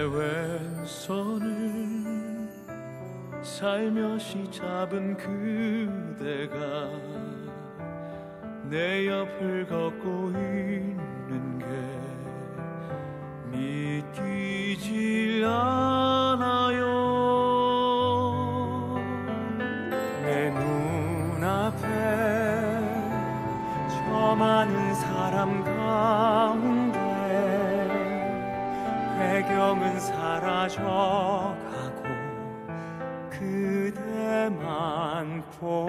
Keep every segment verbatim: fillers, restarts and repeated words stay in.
왼손을 살며시 잡은 그대가 내 옆을 걷고 있는 게 믿기질 않아요. 내 눈앞에 저 많은 사람 가운데 배경은 사라져가고 그대만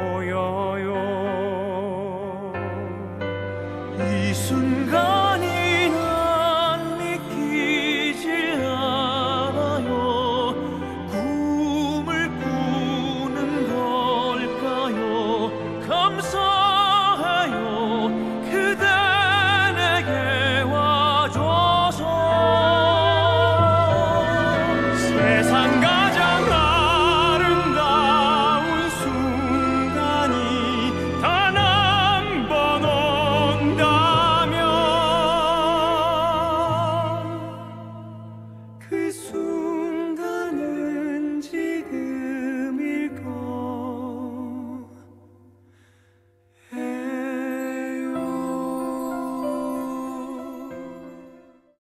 보여요. 이 순간이 난 믿기질 않아요. 꿈을 꾸는 걸까요? 감사해요. 그대 내게 와줘서. 세상 가장 아름다운 순간이 단 한 번 온다면 그 순간